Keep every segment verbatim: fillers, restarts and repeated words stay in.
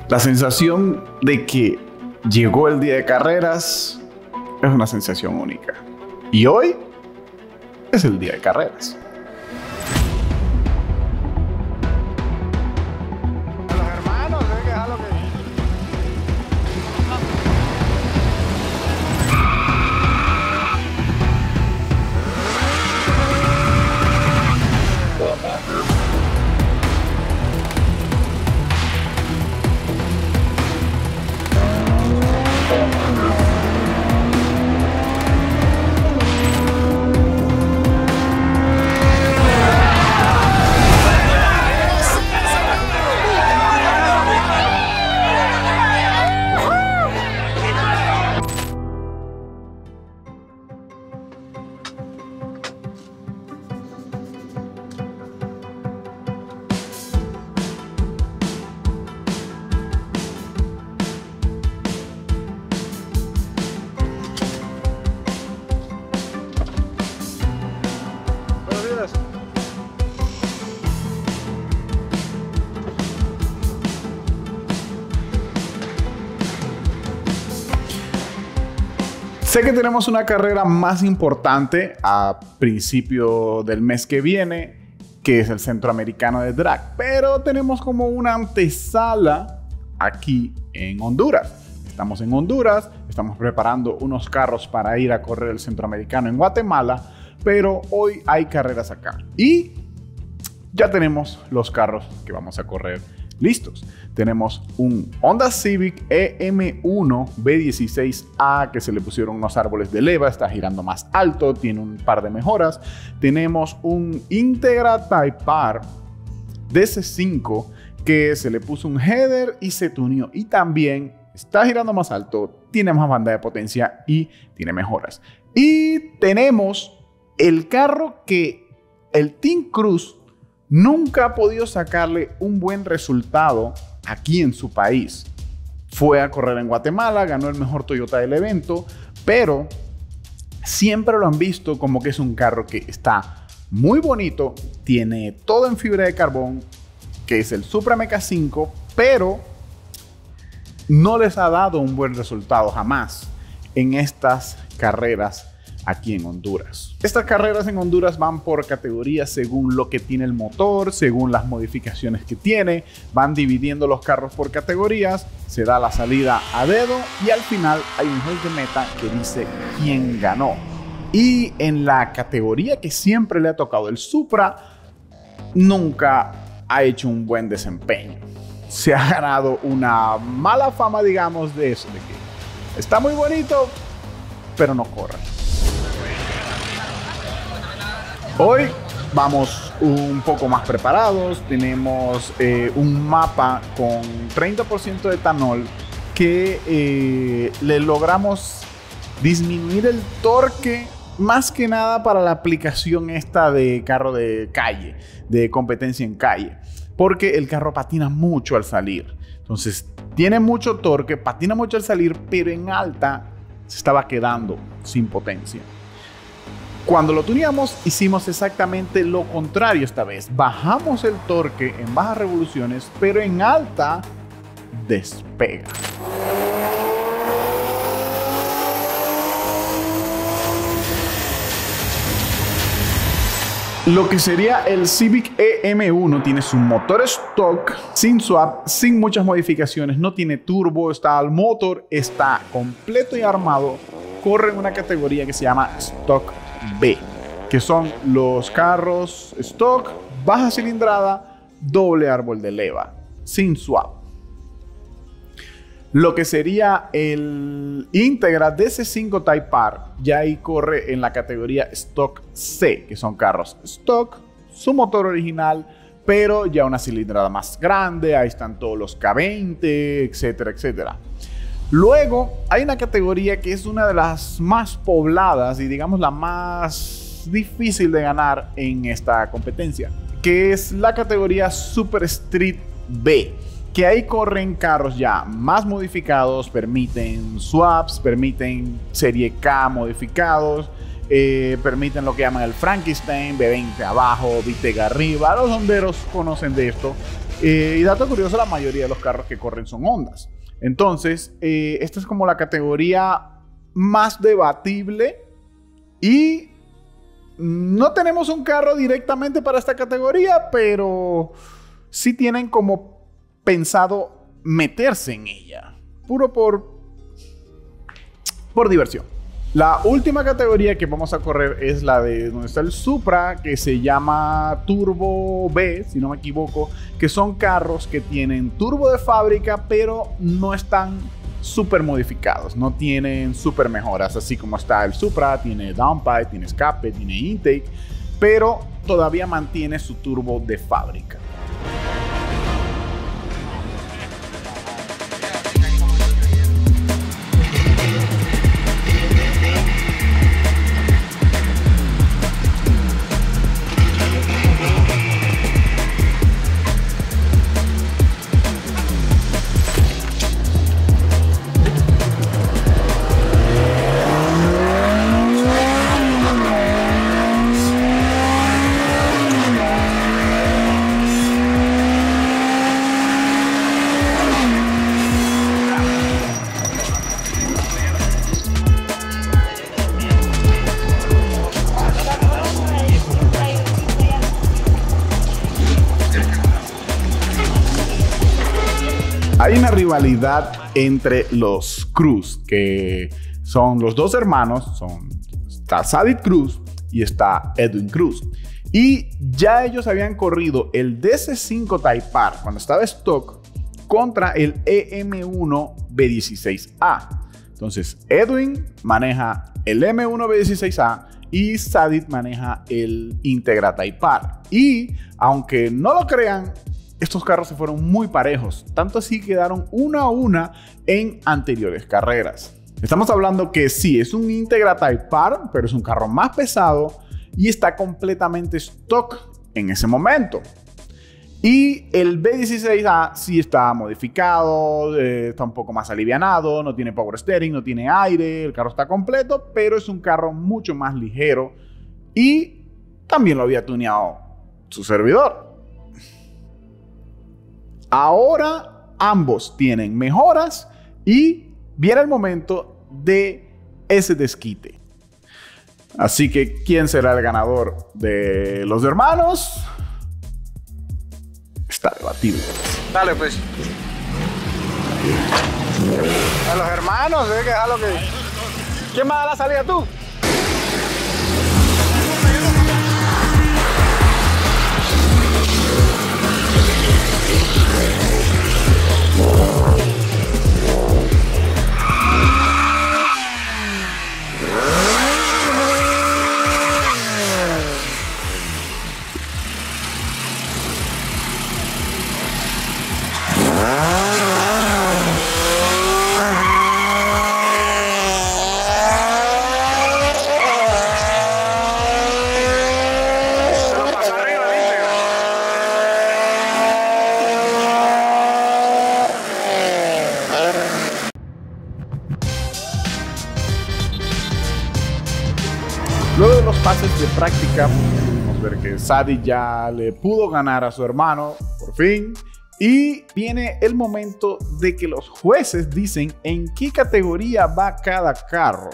La sensación de que llegó el día de carreras es una sensación única. Y hoy es el día de carreras. Sé que tenemos una carrera más importante a principio del mes que viene, que es el Centroamericano de Drag, pero tenemos como una antesala aquí en Honduras. Estamos en Honduras, estamos preparando unos carros para ir a correr el Centroamericano en Guatemala, pero hoy hay carreras acá y ya tenemos los carros que vamos a correr listos. Tenemos un Honda Civic E M uno B dieciséis A que se le pusieron unos árboles de leva, está girando más alto, tiene un par de mejoras. Tenemos un Integra Type R D C cinco que se le puso un header y se tuneó y también está girando más alto, tiene más banda de potencia y tiene mejoras. Y tenemos el carro que el Team Cruz nunca ha podido sacarle un buen resultado aquí en su país. Fue a correr en Guatemala, ganó el mejor Toyota del evento, pero siempre lo han visto como que es un carro que está muy bonito, tiene todo en fibra de carbón, que es el Supra M K cinco, pero no les ha dado un buen resultado jamás en estas carreras aquí en Honduras. Estas carreras en Honduras van por categorías según lo que tiene el motor, según las modificaciones que tiene, van dividiendo los carros por categorías, se da la salida a dedo y al final hay un juez de meta que dice quién ganó. Y en la categoría que siempre le ha tocado el Supra, nunca ha hecho un buen desempeño. Se ha ganado una mala fama, digamos, de eso, de que está muy bonito, pero no corre. Hoy vamos un poco más preparados, tenemos eh, un mapa con treinta por ciento de etanol que eh, le logramos disminuir el torque más que nada para la aplicación esta de carro de calle, de competencia en calle, porque el carro patina mucho al salir. Entonces tiene mucho torque, patina mucho al salir, pero en alta se estaba quedando sin potencia. Cuando lo tuneamos, hicimos exactamente lo contrario esta vez. Bajamos el torque en bajas revoluciones, pero en alta despega. Lo que sería el Civic E M uno tiene su motor stock, sin swap, sin muchas modificaciones, no tiene turbo, está al motor, está completo y armado, corre en una categoría que se llama Stock B, que son los carros stock, baja cilindrada, doble árbol de leva, sin swap. Lo que sería el Integra D C cinco Type R, ya ahí corre en la categoría Stock C, que son carros stock, su motor original, pero ya una cilindrada más grande, ahí están todos los K veinte, etcétera, etcétera. Luego hay una categoría que es una de las más pobladas y digamos la más difícil de ganar en esta competencia, que es la categoría Super Street B, que ahí corren carros ya más modificados, permiten swaps, permiten serie K modificados, Eh, permiten lo que llaman el Frankenstein, B veinte abajo, V TEC arriba. Los honderos conocen de esto. Eh, y dato curioso, la mayoría de los carros que corren son Hondas. Entonces, eh, esta es como la categoría más debatible. Y no tenemos un carro directamente para esta categoría, pero sí tienen como pensado meterse en ella. Puro por, por diversión. La última categoría que vamos a correr es la de donde está el Supra, que se llama Turbo B, si no me equivoco, que son carros que tienen turbo de fábrica, pero no están súper modificados, no tienen súper mejoras, así como está el Supra, tiene downpipe, tiene escape, tiene intake, pero todavía mantiene su turbo de fábrica. Hay una rivalidad entre los Cruz, que son los dos hermanos, son, está Sadit Cruz y está Edwin Cruz. Y ya ellos habían corrido el D C cinco Type R cuando estaba stock contra el E M uno B dieciséis A. Entonces Edwin maneja el E M uno B dieciséis A y Sadit maneja el Integra Type R. Y aunque no lo crean, estos carros se fueron muy parejos, tanto así quedaron una a una en anteriores carreras. Estamos hablando que sí, es un Integra Type R, pero es un carro más pesado y está completamente stock en ese momento. Y el B dieciséis A sí está modificado, eh, está un poco más alivianado, no tiene power steering, no tiene aire, el carro está completo, pero es un carro mucho más ligero y también lo había tuneado su servidor. Ahora ambos tienen mejoras y viene el momento de ese desquite. Así que, ¿quién será el ganador de los hermanos? Está debatible. Dale, pues. A los hermanos, ¿eh? Que a lo que... ¿Quién va a dar la salida, tú? Luego de los pases de práctica, podemos ver que Sadit ya le pudo ganar a su hermano, por fin. Y viene el momento de que los jueces dicen en qué categoría va cada carro.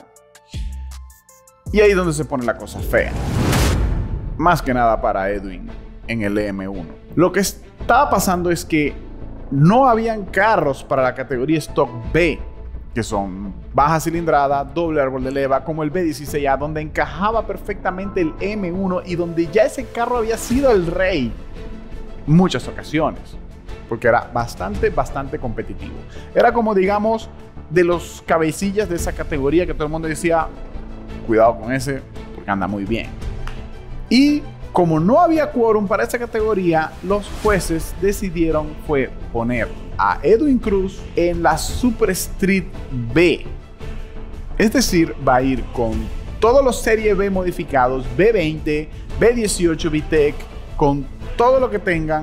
Y ahí es donde se pone la cosa fea. Más que nada para Edwin en el E M uno. Lo que estaba pasando es que no habían carros para la categoría Stock B, que son baja cilindrada, doble árbol de leva, como el B dieciséis A, donde encajaba perfectamente el E M uno y donde ya ese carro había sido el rey en muchas ocasiones, porque era bastante, bastante competitivo. Era como, digamos, de los cabecillas de esa categoría que todo el mundo decía, cuidado con ese, porque anda muy bien. Y como no había quórum para esa categoría, los jueces decidieron fue poner a Edwin Cruz en la Super Street B. Es decir, va a ir con todos los Serie B modificados, B veinte, B dieciocho V TEC, con todo lo que tengan.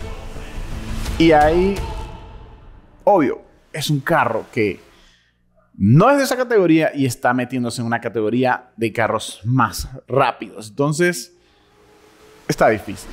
Y ahí, obvio, es un carro que no es de esa categoría y está metiéndose en una categoría de carros más rápidos. Entonces, está difícil.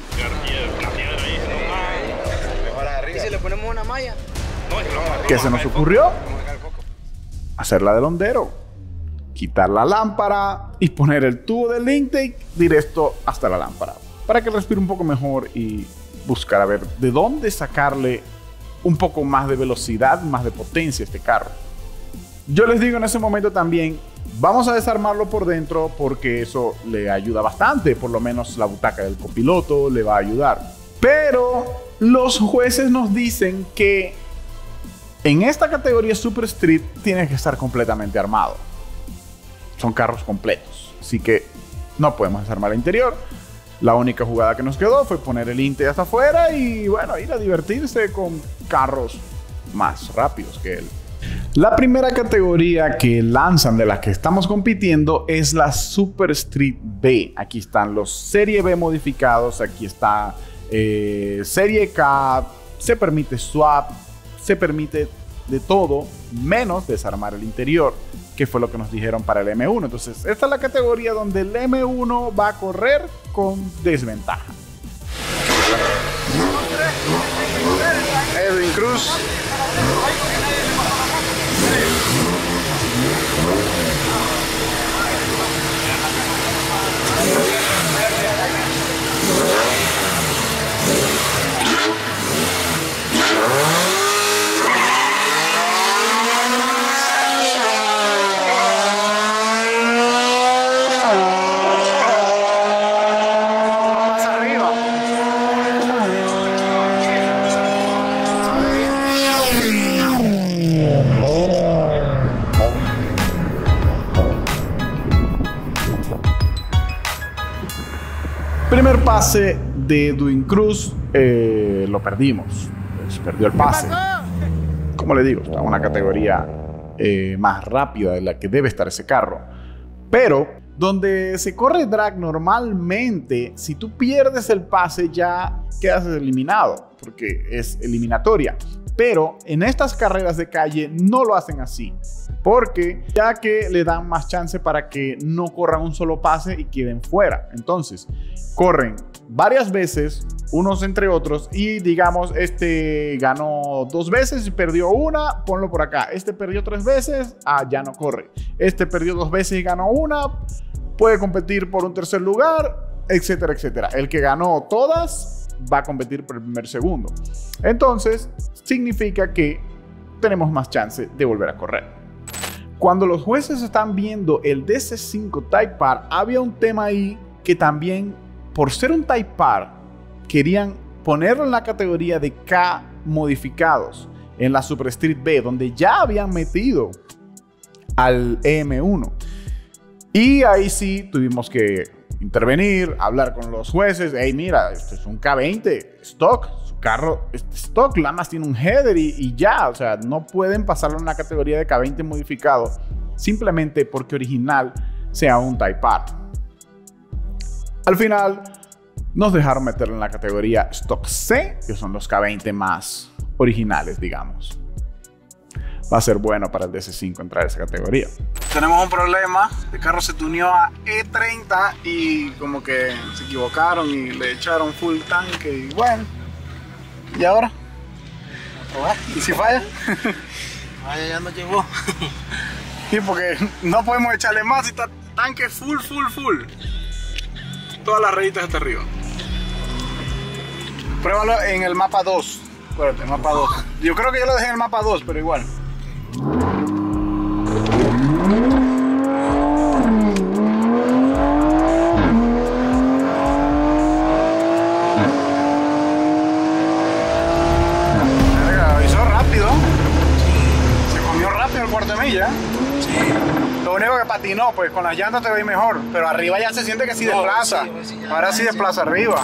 ¿Y si le ponemos una malla? ¿Qué se nos ocurrió? Hacerla del hondero. Quitar la lámpara y poner el tubo del intake directo hasta la lámpara. Para que respire un poco mejor y buscar a ver de dónde sacarle un poco más de velocidad, más de potencia a este carro. Yo les digo en ese momento también, vamos a desarmarlo por dentro porque eso le ayuda bastante. Por lo menos la butaca del copiloto le va a ayudar. Pero los jueces nos dicen que en esta categoría Super Street tiene que estar completamente armado. Son carros completos. Así que no podemos desarmar el interior. La única jugada que nos quedó fue poner el Inte hasta afuera y bueno, ir a divertirse con carros más rápidos que él. La primera categoría que lanzan de las que estamos compitiendo es la Super Street B. Aquí están los Serie B modificados, aquí está eh, Serie K, se permite swap, se permite de todo, menos desarmar el interior, que fue lo que nos dijeron para el M uno. Entonces, esta es la categoría donde el M uno va a correr con desventaja. Edwin Cruz. Primer pase de Edwin Cruz, eh, lo perdimos. Pues perdió el pase. Como le digo, está en una categoría eh, más rápida de la que debe estar ese carro. Pero donde se corre drag normalmente, si tú pierdes el pase ya quedas eliminado, porque es eliminatoria. Pero en estas carreras de calle no lo hacen así, porque ya que le dan más chance para que no corran un solo pase y queden fuera. Entonces, corren varias veces, unos entre otros, y digamos, este ganó dos veces y perdió una, ponlo por acá. Este perdió tres veces, ah, ya no corre. Este perdió dos veces y ganó una, puede competir por un tercer lugar, etcétera, etcétera. El que ganó todas va a competir por el primer segundo. Entonces, significa que tenemos más chance de volver a correr. Cuando los jueces están viendo el D C cinco Type R, había un tema ahí que también, por ser un Type R, querían ponerlo en la categoría de K modificados en la Super Street B, donde ya habían metido al E M uno. Y ahí sí tuvimos que intervenir, hablar con los jueces. Hey, mira, esto es un K veinte stock, su carro es stock, nada más tiene un header y, y ya, o sea, no pueden pasarlo en la categoría de K veinte modificado simplemente porque original sea un Type R. Al final nos dejaron meterlo en la categoría stock C, que son los K veinte más originales, digamos. Va a ser bueno para el D C cinco entrar a esa categoría. Tenemos un problema. El carro se tuneó a E treinta y como que se equivocaron y le echaron full tanque y bueno. ¿Y ahora? ¿Y si falla? Vaya, ya no llegó. Sí, porque no podemos echarle más y está tanque full, full, full. Todas las rayitas hasta arriba. Pruébalo en el mapa dos. Acuérdate, mapa dos. Yo creo que yo lo dejé en el mapa dos, pero igual. Hizo rápido. Se comió rápido el cuarto de milla. Lo único que patinó, pues con las llantas te veis mejor. Pero arriba ya se siente que sí desplaza. Ahora sí desplaza arriba.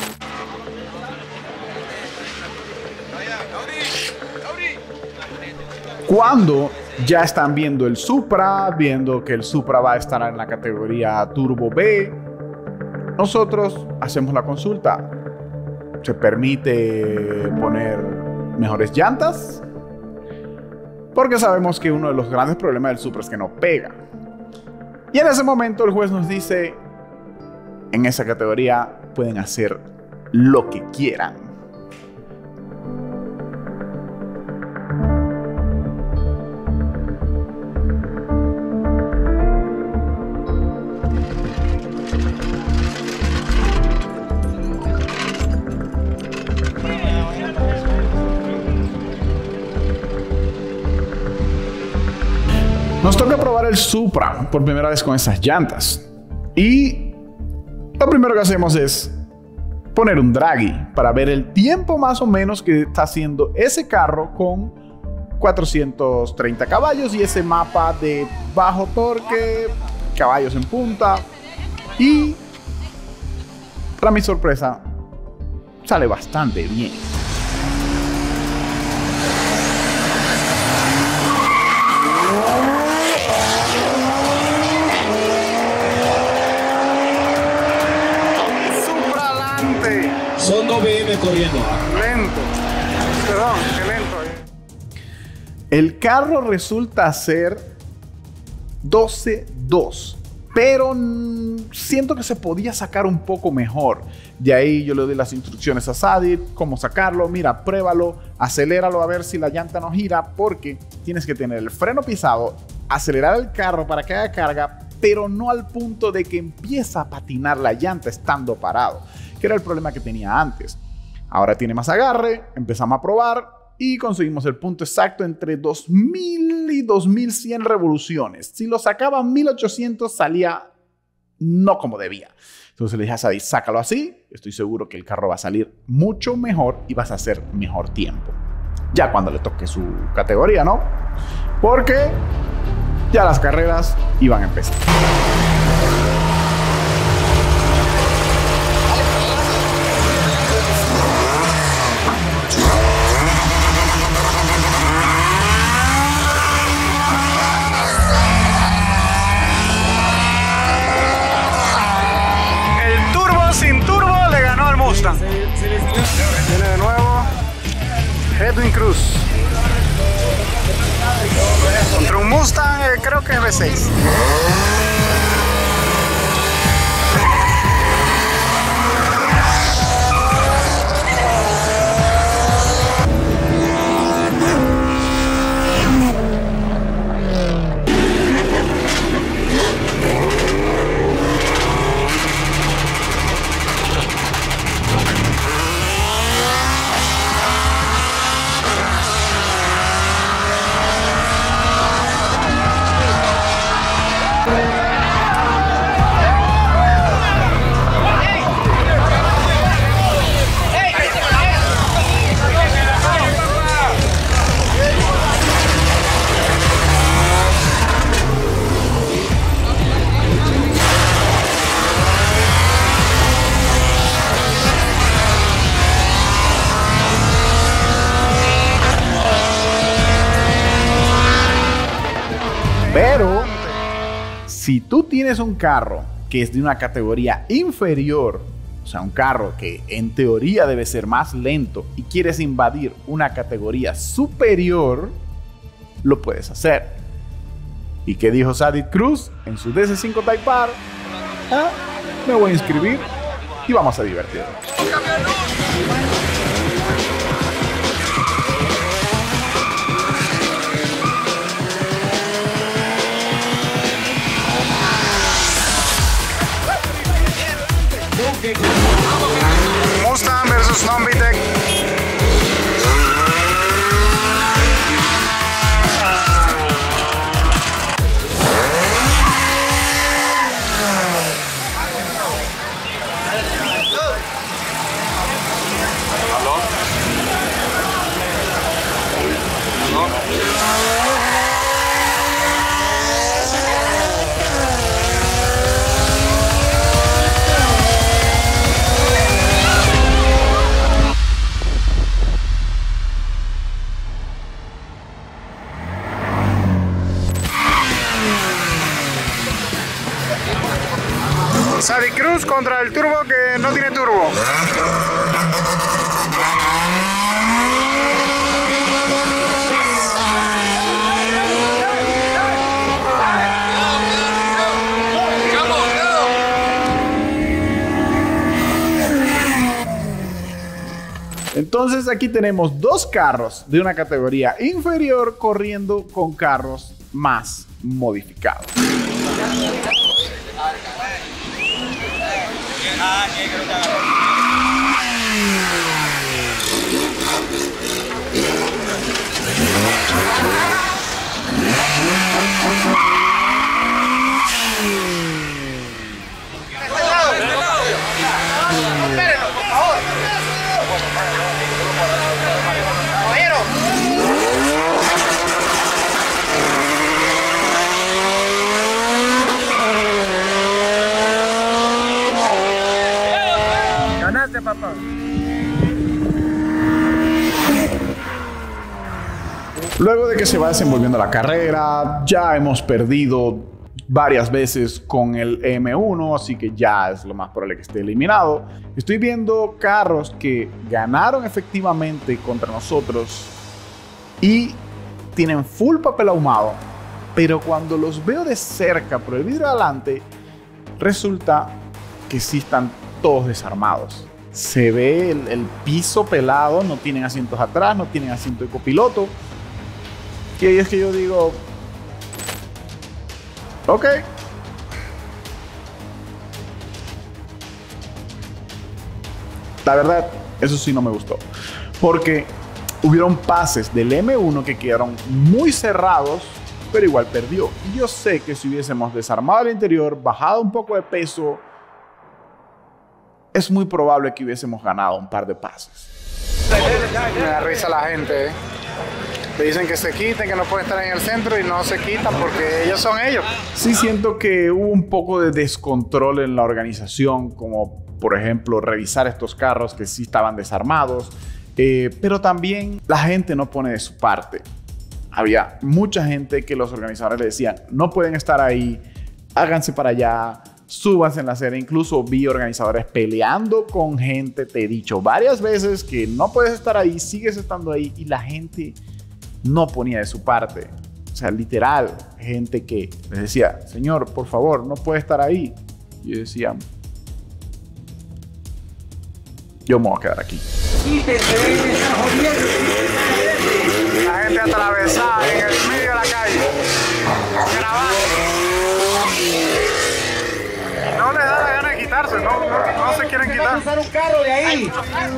Cuando ya están viendo el Supra, viendo que el Supra va a estar en la categoría Turbo B, nosotros hacemos la consulta. ¿Se permite poner mejores llantas? porque sabemos que uno de los grandes problemas del Supra es que no pega. Y en ese momento el juez nos dice, en esa categoría pueden hacer lo que quieran. Nos toca probar el Supra por primera vez con esas llantas. Y lo primero que hacemos es poner un draggy para ver el tiempo más o menos que está haciendo ese carro con cuatrocientos treinta caballos y ese mapa de bajo torque, caballos en punta. Y para mi sorpresa, sale bastante bien. Son dos B M corriendo. Lento. Perdón, qué lento. El carro resulta ser doce dos, pero siento que se podía sacar un poco mejor. De ahí yo le doy las instrucciones a Sadit, cómo sacarlo. Mira, pruébalo, aceléralo a ver si la llanta no gira, porque tienes que tener el freno pisado, acelerar el carro para que haga carga, pero no al punto de que empieza a patinar la llanta estando parado, que era el problema que tenía antes. Ahora tiene más agarre, empezamos a probar y conseguimos el punto exacto entre dos mil y dos mil cien revoluciones. Si lo sacaba a mil ochocientos salía no como debía. Entonces le dije a Sadit, sácalo así, estoy seguro que el carro va a salir mucho mejor y vas a hacer mejor tiempo. Ya cuando le toque su categoría, ¿no? Porque ya las carreras iban a empezar. Viene de nuevo Edwin Cruz contra un Mustang, eh, creo que es V seis. Pero si tú tienes un carro que es de una categoría inferior, o sea, un carro que en teoría debe ser más lento y quieres invadir una categoría superior, lo puedes hacer. ¿Y qué dijo Sadit Cruz en su D C cinco Type R? Ah, me voy a inscribir y vamos a divertirnos. Mustang versus Nombitech. Sadit Cruz contra el turbo que no tiene turbo. Entonces aquí tenemos dos carros de una categoría inferior corriendo con carros más modificados. Ganaste, papá. Luego de que se va desenvolviendo la carrera, ya hemos perdido varias veces con el M uno, así que ya es lo más probable que esté eliminado. Estoy viendo carros que ganaron efectivamente contra nosotros y tienen full papel ahumado, pero cuando los veo de cerca por el vidrio de adelante, resulta que sí están todos desarmados. Se ve el, el piso pelado, no tienen asientos atrás, no tienen asiento de copiloto. Y ahí es que yo digo, ok. La verdad, eso sí no me gustó. Porque hubieron pases del M uno que quedaron muy cerrados, pero igual perdió. Y yo sé que si hubiésemos desarmado el interior, bajado un poco de peso, es muy probable que hubiésemos ganado un par de pases. Me da risa la gente, ¿eh? Te dicen que se quiten, que no pueden estar en el centro y no se quitan porque ellos son ellos. Sí siento que hubo un poco de descontrol en la organización, como por ejemplo revisar estos carros que sí estaban desarmados, eh, pero también la gente no pone de su parte. Había mucha gente que los organizadores le decían, no pueden estar ahí, háganse para allá, súbanse en la acera. Incluso vi organizadores peleando con gente. Te he dicho varias veces que no puedes estar ahí, sigues estando ahí, y la gente no ponía de su parte. O sea, literal, gente que les decía, señor, por favor, no puede estar ahí. Y yo decía, yo me voy a quedar aquí. La gente atravesada en el medio de la calle, grabando. No les da la gana de quitarse, no, no, no se quieren quitar. Pasar un carro de ahí.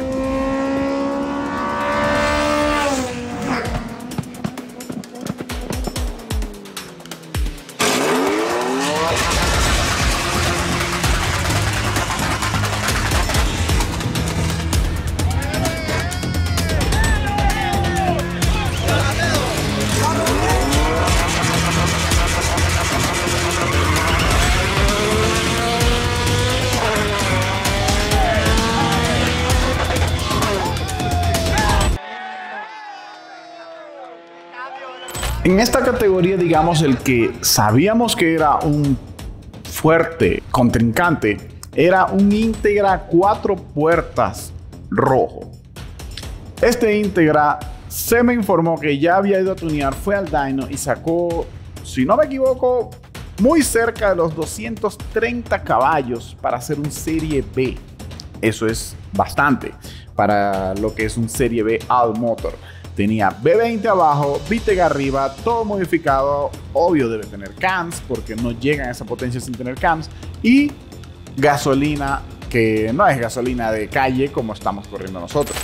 En esta categoría, digamos, el que sabíamos que era un fuerte contrincante era un Integra cuatro puertas rojo. Este Integra se me informó que ya había ido a tunear, fue al dyno y sacó, si no me equivoco, muy cerca de los doscientos treinta caballos para hacer un Serie B. Eso es bastante para lo que es un Serie B all motor. Tenía B veinte abajo, V TEC arriba, todo modificado. Obvio debe tener cams porque no llegan a esa potencia sin tener cams. Y gasolina que no es gasolina de calle como estamos corriendo nosotros.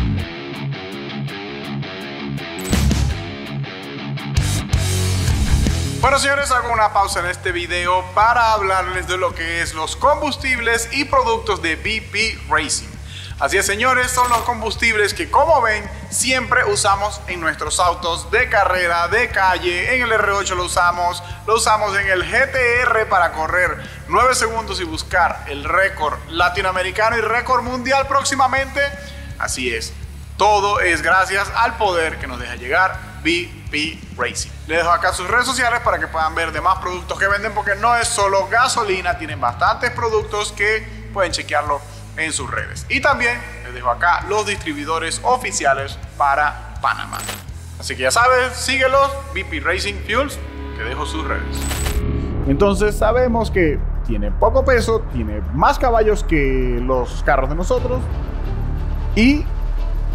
Bueno, señores, hago una pausa en este video para hablarles de lo que es los combustibles y productos de V P Racing. Así es, señores, son los combustibles que, como ven, siempre usamos en nuestros autos de carrera, de calle. En el R ocho lo usamos, lo usamos en el G T R para correr nueve segundos y buscar el récord latinoamericano y récord mundial próximamente. Así es, todo es gracias al poder que nos deja llegar V P Racing. Les dejo acá sus redes sociales para que puedan ver demás productos que venden, porque no es solo gasolina, tienen bastantes productos que pueden chequearlo en sus redes. Y también les dejo acá los distribuidores oficiales para Panamá. Así que ya sabes, síguelos, V P Racing Fuels, te dejo sus redes. Entonces sabemos que tiene poco peso, tiene más caballos que los carros de nosotros y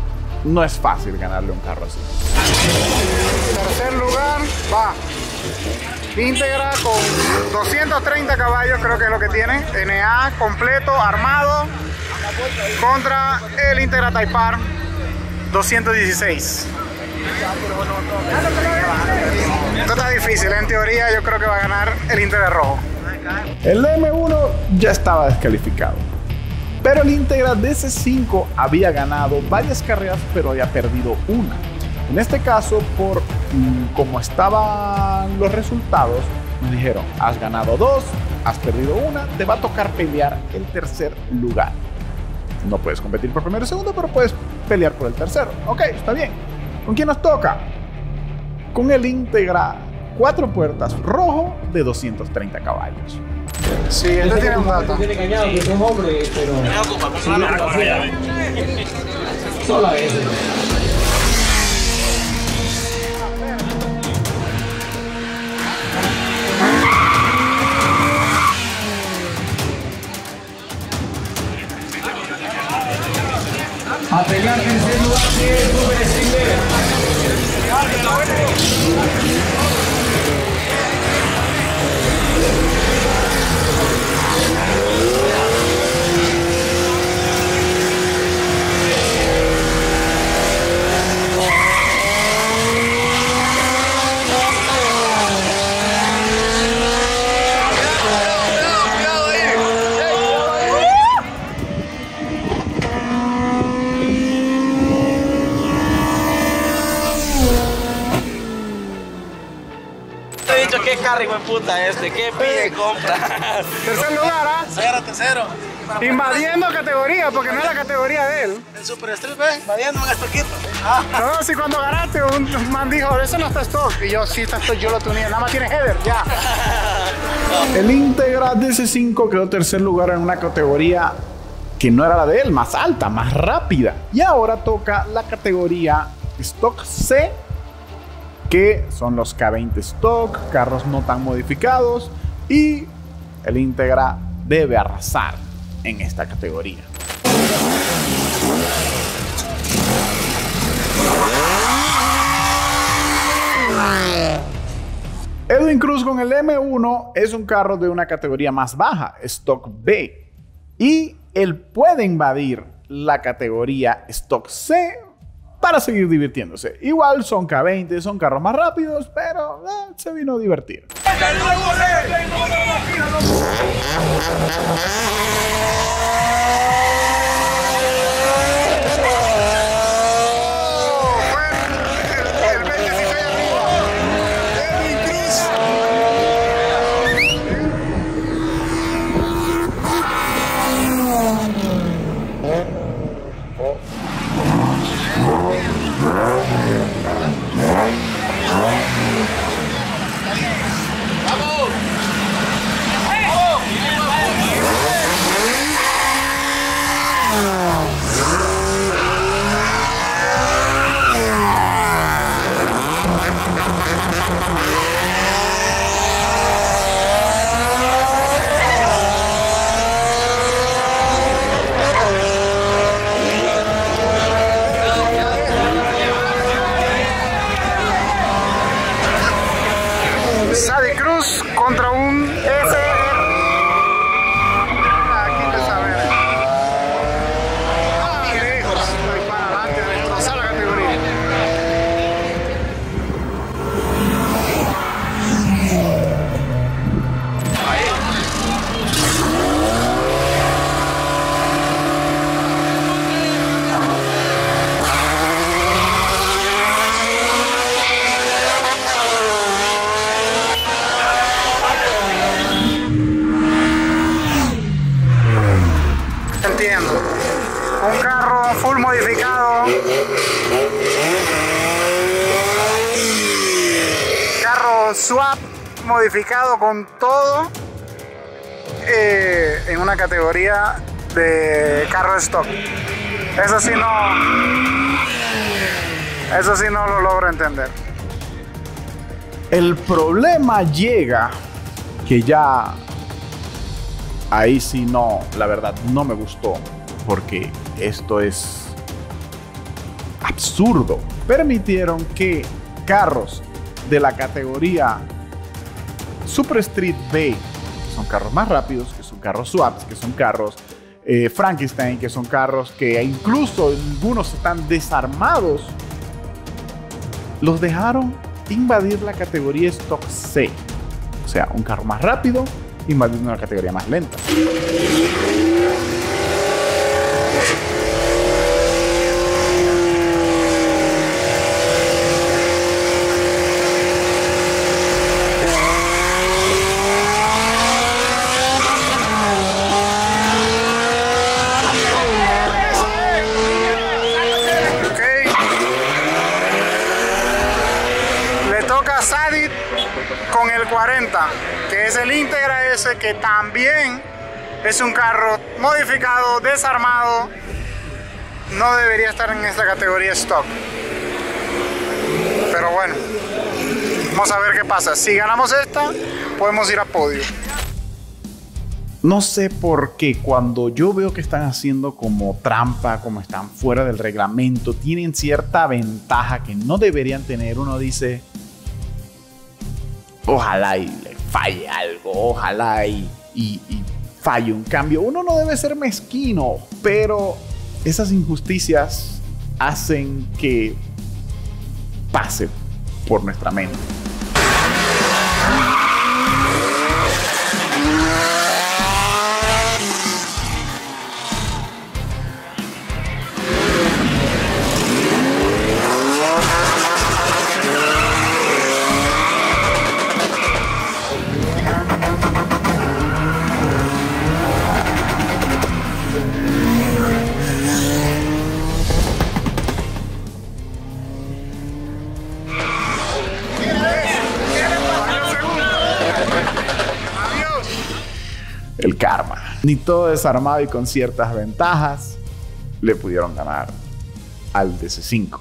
no es fácil ganarle un carro así. Tercer lugar va Integra con doscientos treinta caballos, creo que es lo que tiene. N A completo, armado, contra el Integra Type R doscientos dieciséis. Esto está difícil, en teoría yo creo que va a ganar el Integra rojo. El M uno ya estaba descalificado, pero el Integra D C cinco había ganado varias carreras, pero había perdido una. En este caso, por mm, como estaban los resultados, nos dijeron, has ganado dos, has perdido una, te va a tocar pelear el tercer lugar. No puedes competir por primero y segundo, pero puedes pelear por el tercero. Ok, está bien. ¿Con quién nos toca? Con el Integra cuatro puertas rojo de doscientos treinta caballos. Sí, este tiene un dato. Tiene cañado, que es un hombre, pero... Solo a veces. A pelear en tercer lugar que es Rubén Silver. ¿Qué carro, hijo de puta este? ¿Qué pide compra? Tercer lugar, ¿ah? Cero, tercero. Invadiendo categoría, porque no es la categoría de él. El Super Street, ve, invadiendo un estoquito. Ah. No, si cuando ganaste, un, un man dijo, eso no está stock. Y yo, sí está stock, yo lo tuneé. Nada más tiene header, ya. El Integra D C cinco quedó tercer lugar en una categoría que no era la de él, más alta, más rápida. Y ahora toca la categoría Stock C, que son los K veinte Stock, carros no tan modificados, y el Integra debe arrasar en esta categoría. Edwin Cruz con el M uno es un carro de una categoría más baja, Stock B, y él puede invadir la categoría Stock C para seguir divirtiéndose. Igual son K veinte, son carros más rápidos, pero eh, se vino a divertir. Sadie Cruz contra un S R. Aquí te saber. Ah, lejos. Ahí para adelante, a destrozar la categoría. Entiendo. Un carro full modificado. Carro swap modificado con todo. Eh, en una categoría de carro stock. Eso sí no. Eso sí no lo logro entender. El problema llega que ya ahí sí no, la verdad no me gustó, porque esto es absurdo. Permitieron que carros de la categoría Super Street B, que son carros más rápidos, que son carros swaps, que son carros eh, Frankenstein, que son carros que incluso algunos están desarmados, los dejaron invadir la categoría Stock C. O sea, un carro más rápido invadiendo una categoría más lenta. Con el cuarenta, que es el Integra S, que también es un carro modificado, desarmado. No debería estar en esta categoría stock, pero bueno, vamos a ver qué pasa. Si ganamos esta, podemos ir a podio. No sé por qué cuando yo veo que están haciendo como trampa, como están fuera del reglamento, tienen cierta ventaja que no deberían tener, uno dice: ojalá y le falle algo, ojalá y, y, y falle un cambio. Uno no debe ser mezquino, pero esas injusticias hacen que pase por nuestra mente. El karma. Ni todo desarmado y con ciertas ventajas le pudieron ganar al D C cinco.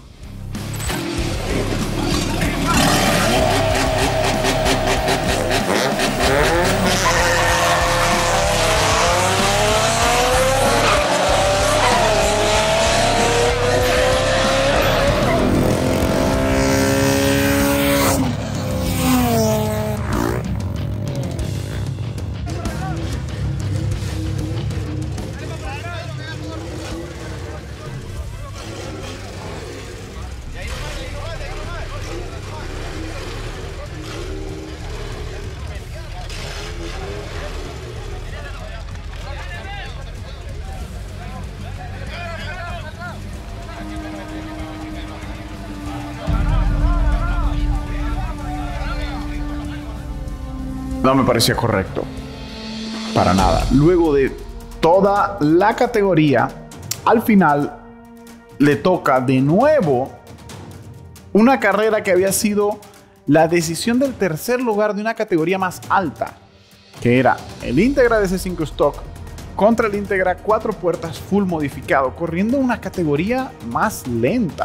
No me parecía correcto. Para nada. Luego de toda la categoría, al final le toca de nuevo una carrera que había sido la decisión del tercer lugar de una categoría más alta, que era el Integra D C cinco Stock contra el Integra cuatro puertas full modificado, corriendo una categoría más lenta.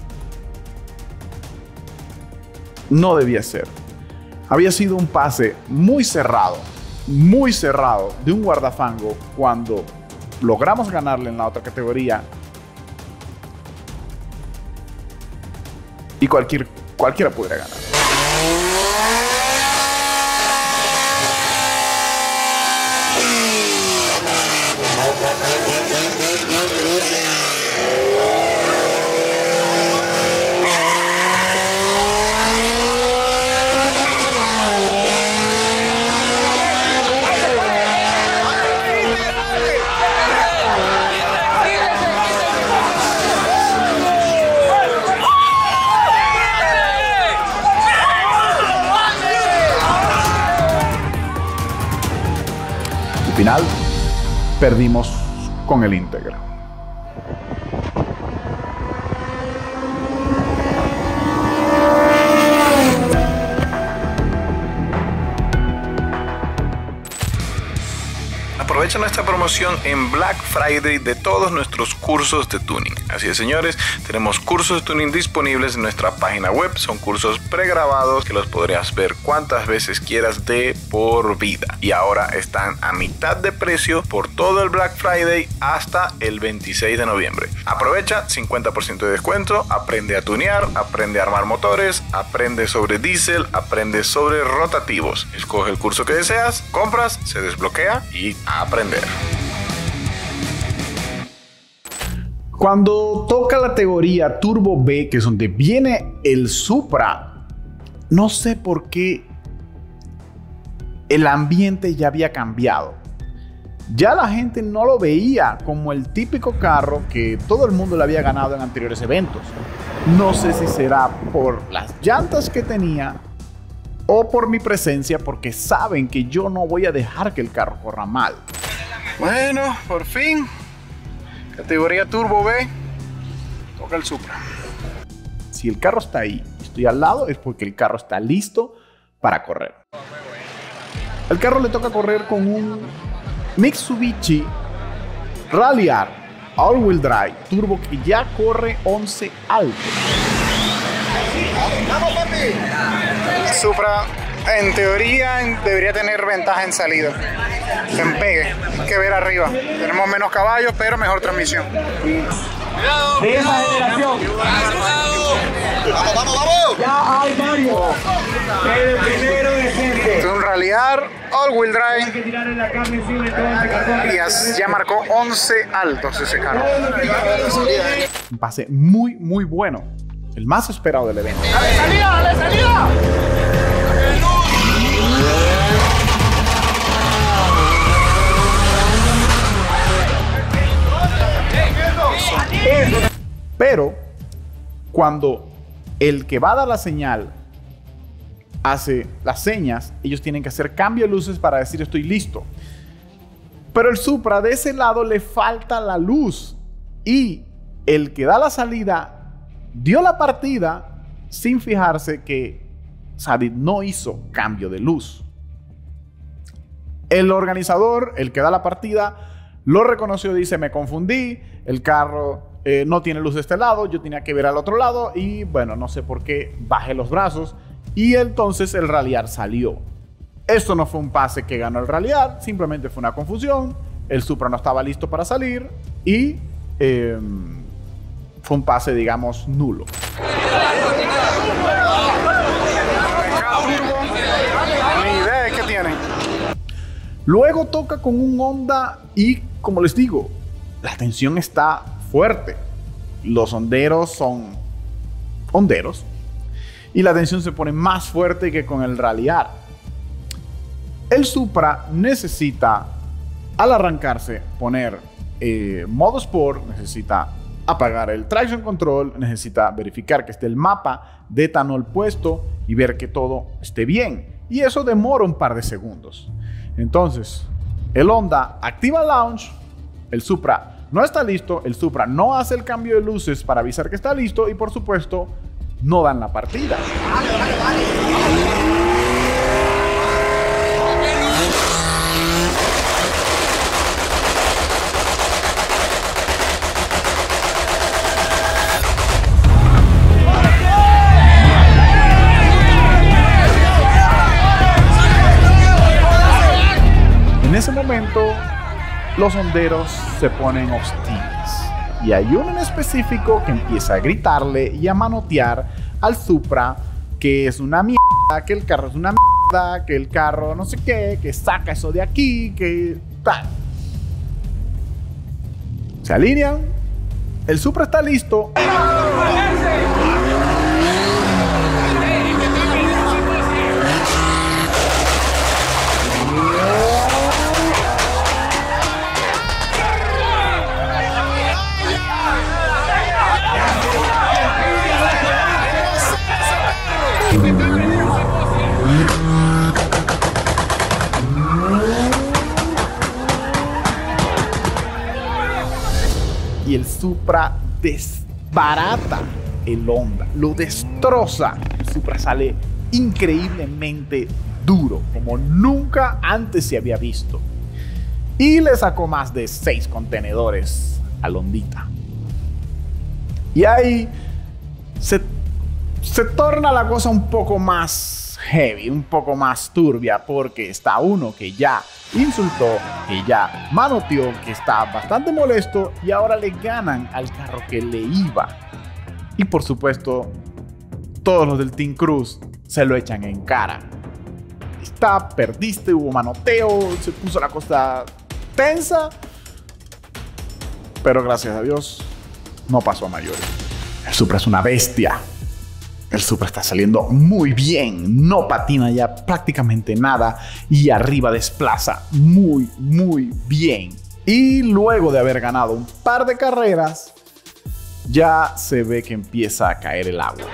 No debía ser. Había sido un pase muy cerrado, muy cerrado de un guardafango cuando logramos ganarle en la otra categoría. Y cualquier, cualquiera podría ganar. Al final, perdimos con el Integra. Aprovecha nuestra promoción en Black Friday de todos nuestros cursos de tuning. Así es, señores, tenemos cursos de tuning disponibles en nuestra página web. Son cursos pregrabados que los podrías ver cuantas veces quieras de por vida. Y ahora están a mitad de precio por todo el Black Friday hasta el veintiséis de noviembre. Aprovecha, cincuenta por ciento de descuento, aprende a tunear, aprende a armar motores, aprende sobre diésel, aprende sobre rotativos. Escoge el curso que deseas, compras, se desbloquea y a aprender. Cuando toca la categoría Turbo B, que es donde viene el Supra, no sé por qué el ambiente ya había cambiado. Ya la gente no lo veía como el típico carro que todo el mundo le había ganado en anteriores eventos. No sé si será por las llantas que tenía o por mi presencia, porque saben que yo no voy a dejar que el carro corra mal. Bueno, por fin, categoría Turbo B, toca el Supra. Si el carro está ahí y estoy al lado, es porque el carro está listo para correr. El carro le toca correr con un Mitsubishi Ralliart All-Wheel Drive Turbo que ya corre once alto. ¡Vamos, papi! Supra, en teoría, debería tener ventaja en salida. Se empegue, hay que ver arriba. Tenemos menos caballos, pero mejor transmisión. De esa generación. ¡Vamos, vamos, vamos! Ya hay varios. El primero decente. Es un Ralliart All-Wheel Hay Drive que tirarle la carne encima entonces, cartón. y ya, ya marcó once altos ese carro. Un pase muy, muy bueno. El más esperado del evento. ¡Dale salida, dale salida! Pero cuando el que va a dar la señal hace las señas, ellos tienen que hacer cambio de luces para decir estoy listo. Pero el Supra de ese lado le falta la luz y el que da la salida dio la partida sin fijarse que Sadid no hizo cambio de luz. El organizador, el que da la partida, lo reconoció, dice me confundí, el carro eh, no tiene luz de este lado, yo tenía que ver al otro lado y bueno, no sé por qué bajé los brazos y entonces el Ralliart salió. Esto no fue un pase que ganó el Ralliart, simplemente fue una confusión, el Supra no estaba listo para salir y eh, fue un pase, digamos, nulo. Ni idea de qué tiene. Luego toca con un Honda y, como les digo, la tensión está fuerte. Los honderos son honderos y la tensión se pone más fuerte que con el Ralliart. El Supra necesita, al arrancarse, poner eh, modo Sport, necesita apagar el traction control, necesita verificar que esté el mapa de etanol puesto y ver que todo esté bien. Y eso demora un par de segundos. Entonces, el Honda activa el launch, el Supra no está listo, el Supra no hace el cambio de luces para avisar que está listo y por supuesto no dan la partida. En ese momento, los honderos se ponen hostiles. Y hay uno en específico que empieza a gritarle y a manotear al Supra que es una mierda, que el carro es una mierda, que el carro no sé qué, que saca eso de aquí, que tal. Se alinean, el Supra está listo. Y el Supra desbarata el Honda, lo destroza. El Supra sale increíblemente duro, como nunca antes se había visto. y le sacó más de seis contenedores al Hondita. Y ahí se, se torna la cosa un poco más heavy, un poco más turbia, porque está uno que ya insultó, que ya manoteó, que está bastante molesto y ahora le ganan al carro que le iba. Y por supuesto, todos los del Team Cruz se lo echan en cara. Está, perdiste, hubo manoteo, se puso la cosa tensa, pero gracias a Dios no pasó a mayores. El Supra es una bestia. El Supra está saliendo muy bien, no patina ya prácticamente nada y arriba desplaza muy, muy bien. Y luego de haber ganado un par de carreras, ya se ve que empieza a caer el agua.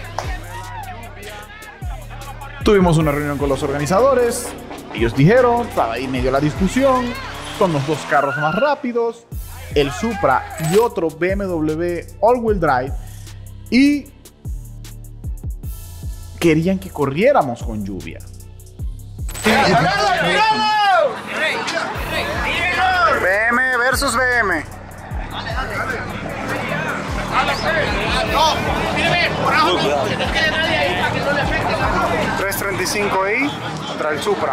Tuvimos una reunión con los organizadores. Ellos dijeron, estaba ahí medio la discusión, son los dos carros más rápidos, el Supra y otro B M W All-Wheel Drive, y querían que corriéramos con lluvia. B M versus B M. tres treinta y cinco ahí contra el Supra.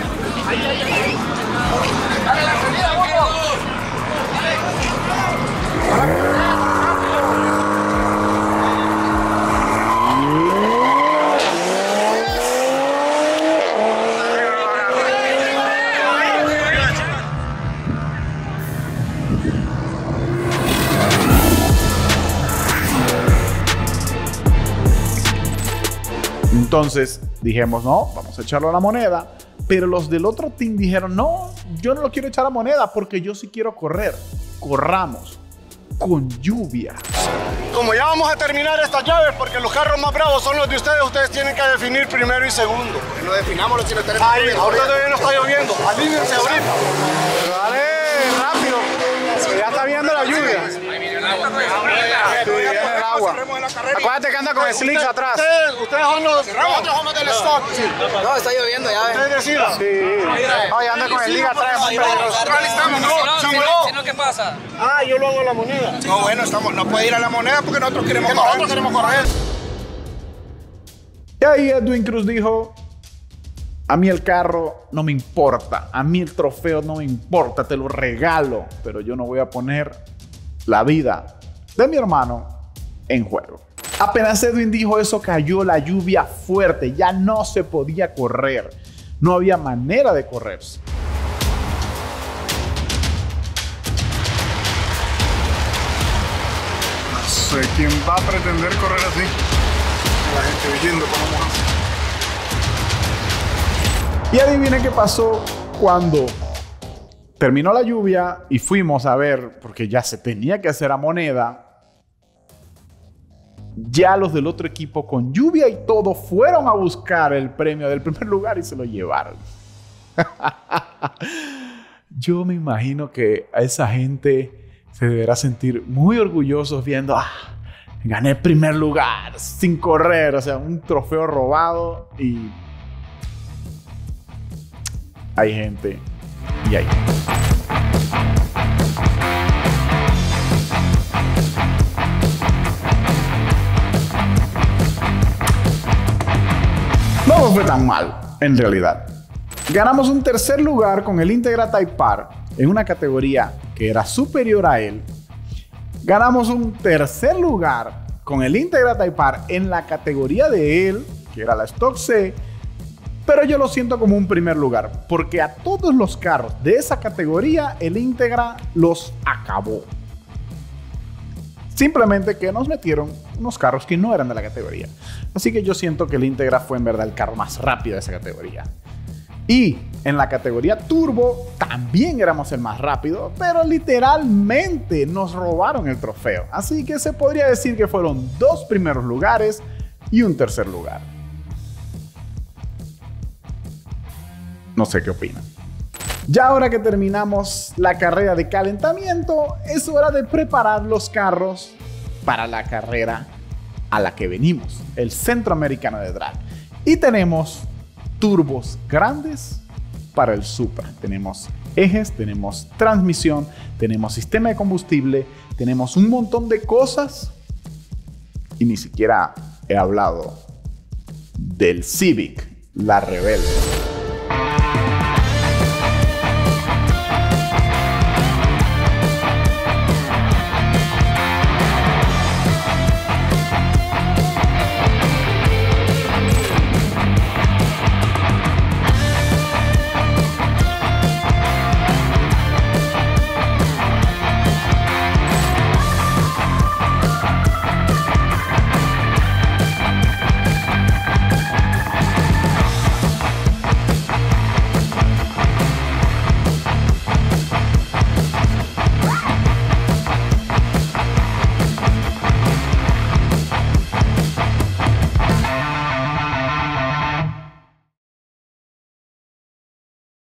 Entonces dijimos, no, vamos a echarlo a la moneda. Pero los del otro team dijeron, no, yo no lo quiero echar a moneda porque yo sí quiero correr. Corramos con lluvia. Como ya vamos a terminar estas llaves, porque los carros más bravos son los de ustedes, ustedes tienen que definir primero y segundo. No definamos los chinos tenemos. Ahí, ahorita todavía no está lloviendo. Alíñense ahorita. Pero dale, rápido. Que ya está viendo la lluvia. Ahí viene el agua. Sí, viene el agua. Acuérdate que anda con slicks atrás. Ustedes, ustedes son los, nosotros somos del stock. Sí. No, está lloviendo ya. Ustedes decidan. Sí. Oye, anda con el liga atrás. Es muy peligroso. Estamos, no, Si no, no, si no, ¿qué pasa? Ah, yo lo hago a la moneda. No, bueno, estamos, no puede ir a la moneda porque nosotros queremos correr. Nosotros queremos correr. Y ahí Edwin Cruz dijo, a mí el carro no me importa, a mí el trofeo no me importa, te lo regalo, pero yo no voy a poner la vida de mi hermano en juego. Apenas Edwin dijo eso, cayó la lluvia fuerte, ya no se podía correr, no había manera de correrse. No sé quién va a pretender correr así. La gente viendo cómo vamos a hacer. Y adivinen qué pasó cuando terminó la lluvia y fuimos a ver, porque ya se tenía que hacer a moneda. Ya los del otro equipo con lluvia y todo fueron a buscar el premio del primer lugar y se lo llevaron. Yo me imagino que a esa gente se deberá sentir muy orgullosos viendo, ah, gané el primer lugar sin correr, o sea, un trofeo robado. Y hay gente y hay gente. No nos fue tan mal, en realidad. Ganamos un tercer lugar con el Integra Type R en una categoría que era superior a él. Ganamos un tercer lugar con el Integra Type R en la categoría de él, que era la Stock C. Pero yo lo siento como un primer lugar, porque a todos los carros de esa categoría el Integra los acabó. Simplemente que nos metieron unos carros que no eran de la categoría. Así que yo siento que el Integra fue en verdad el carro más rápido de esa categoría. Y en la categoría Turbo también éramos el más rápido, pero literalmente nos robaron el trofeo. Así que se podría decir que fueron dos primeros lugares y un tercer lugar. No sé qué opinan. Ya ahora que terminamos la carrera de calentamiento, es hora de preparar los carros para la carrera a la que venimos, el Centroamericano de Drag. Y tenemos turbos grandes para el Supra. Tenemos ejes, tenemos transmisión, tenemos sistema de combustible, tenemos un montón de cosas y ni siquiera he hablado del Civic, la rebelde.